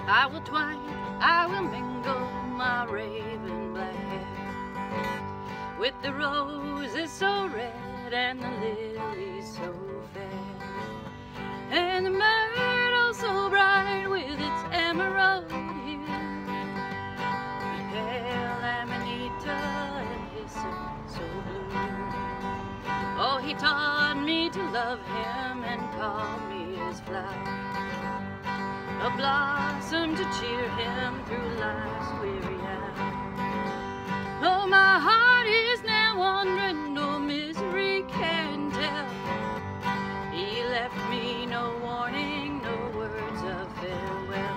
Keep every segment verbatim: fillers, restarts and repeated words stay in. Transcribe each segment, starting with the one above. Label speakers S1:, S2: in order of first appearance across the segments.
S1: I will twine, I will mingle my raven black hair with the roses so red and the lilies so fair, and the myrtle so bright with its emerald hue, the pale amanita and hyssop so blue. Oh, he taught me to love him and call me his flower, a blossom to cheer him through life's weary hour. Oh, my heart is now wandering, no misery can tell. He left me no warning, no words of farewell.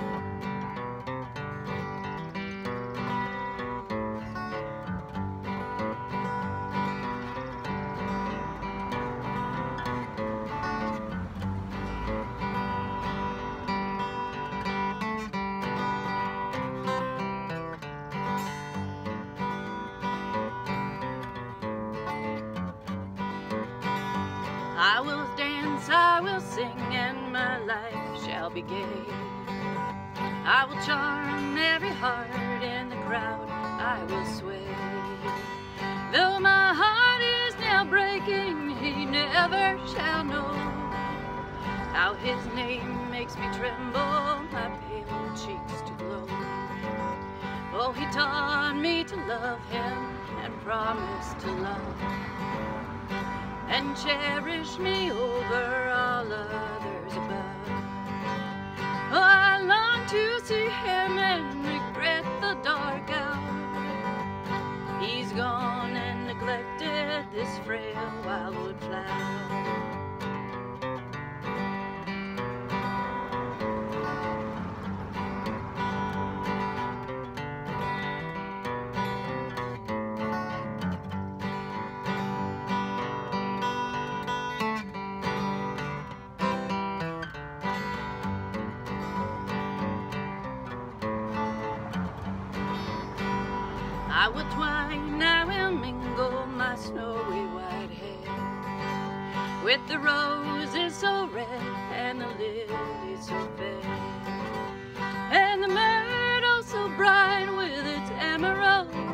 S1: I will dance, I will sing, and my life shall be gay. I will charm every heart in the crowd, I will sway. Though my heart is now breaking, he never shall know how his name makes me tremble, my pale cheeks to glow. Oh, he taught me to love him and promised to love and cherish me over all others above. Oh, I long to see him and regret the dark hour. He's gone and neglected this frail wildwood flower. I will twine, I will mingle my snowy white hair with the roses so red and the lilies so fair, and the myrtle so bright with its emerald